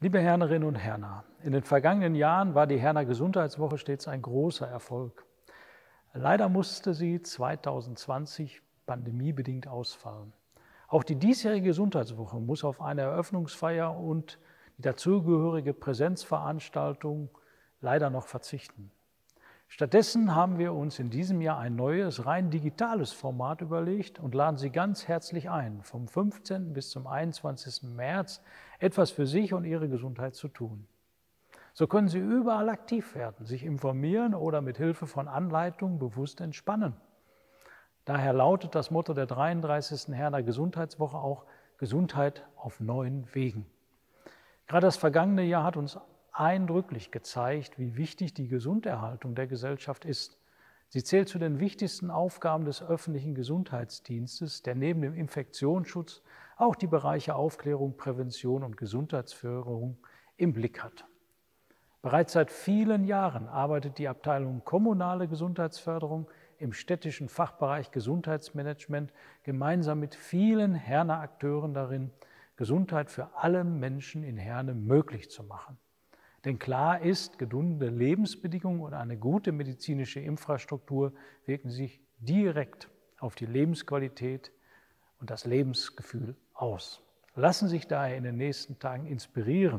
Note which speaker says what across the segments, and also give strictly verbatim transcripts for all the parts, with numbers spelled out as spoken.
Speaker 1: Liebe Hernerinnen und Herner, in den vergangenen Jahren war die Herner Gesundheitswoche stets ein großer Erfolg. Leider musste sie zweitausendzwanzig pandemiebedingt ausfallen. Auch die diesjährige Gesundheitswoche muss auf eine Eröffnungsfeier und die dazugehörige Präsenzveranstaltung leider noch verzichten. Stattdessen haben wir uns in diesem Jahr ein neues, rein digitales Format überlegt und laden Sie ganz herzlich ein, vom fünfzehnten bis zum einundzwanzigsten März etwas für sich und Ihre Gesundheit zu tun. So können Sie überall aktiv werden, sich informieren oder mit Hilfe von Anleitungen bewusst entspannen. Daher lautet das Motto der dreiunddreißigsten Herner Gesundheitswoche auch Gesundheit auf neuen Wegen. Gerade das vergangene Jahr hat uns eindrücklich gezeigt, wie wichtig die Gesunderhaltung der Gesellschaft ist. Sie zählt zu den wichtigsten Aufgaben des öffentlichen Gesundheitsdienstes, der neben dem Infektionsschutz auch die Bereiche Aufklärung, Prävention und Gesundheitsförderung im Blick hat. Bereits seit vielen Jahren arbeitet die Abteilung Kommunale Gesundheitsförderung im städtischen Fachbereich Gesundheitsmanagement gemeinsam mit vielen Herner Akteuren darin, Gesundheit für alle Menschen in Herne möglich zu machen. Denn klar ist, gesunde Lebensbedingungen und eine gute medizinische Infrastruktur wirken sich direkt auf die Lebensqualität und das Lebensgefühl aus. Lassen Sie sich daher in den nächsten Tagen inspirieren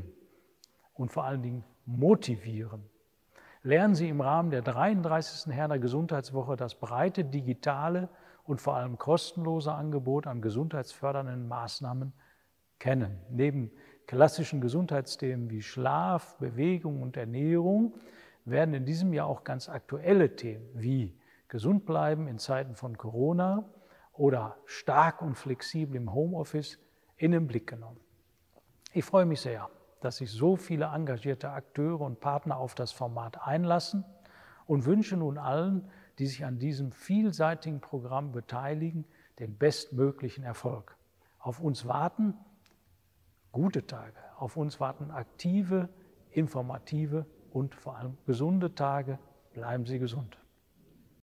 Speaker 1: und vor allen Dingen motivieren. Lernen Sie im Rahmen der dreiunddreißigsten Herner Gesundheitswoche das breite digitale und vor allem kostenlose Angebot an gesundheitsfördernden Maßnahmen kennen. Neben klassischen Gesundheitsthemen wie Schlaf, Bewegung und Ernährung werden in diesem Jahr auch ganz aktuelle Themen wie gesund bleiben in Zeiten von Corona oder stark und flexibel im Homeoffice in den Blick genommen. Ich freue mich sehr, dass sich so viele engagierte Akteure und Partner auf das Format einlassen und wünsche nun allen, die sich an diesem vielseitigen Programm beteiligen, den bestmöglichen Erfolg. Auf uns warten gute Tage, auf uns warten aktive, informative und vor allem gesunde Tage. Bleiben Sie gesund.